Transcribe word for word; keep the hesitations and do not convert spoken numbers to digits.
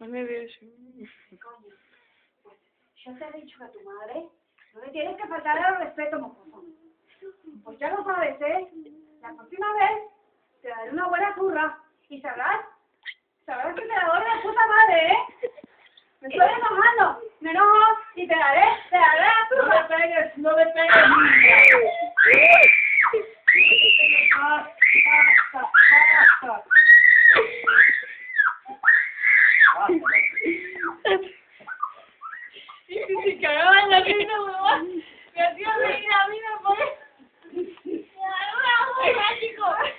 No me ves. Coño, pues yo te he dicho que a tu madre no le tienes que faltar el respeto, mocoso. Pues ya lo sabes, ¿eh? La próxima vez te daré una buena zurra y sabrás, sabrás que te la doy de puta madre, ¿eh? Me estoy enojando, me enojo y te daré, te daré la No zurra. me pegues, no me pegues, niña. Basta, basta, basta. Y si se cagaba en la risa, mamá, me hacía reír a mí, me pone... ¡Me da un mágico!